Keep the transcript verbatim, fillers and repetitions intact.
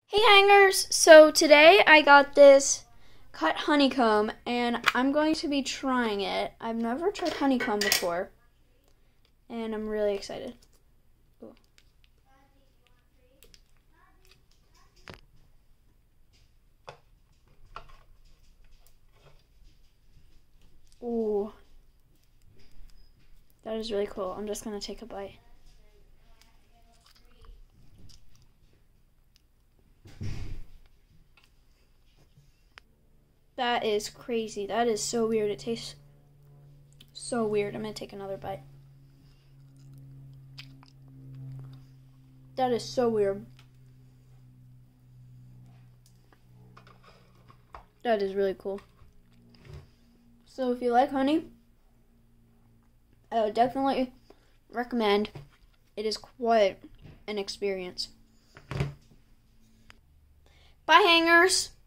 Hey hangers! So today I got this cut honeycomb and I'm going to be trying it. I've never tried honeycomb before and I'm really excited. Ooh. Ooh. That is really cool. I'm just going to take a bite. That is crazy. That is so weird. It tastes so weird. I'm going to take another bite. That is so weird. That is really cool. So if you like honey, I would definitely recommend. It is quite an experience. Bye, hangers!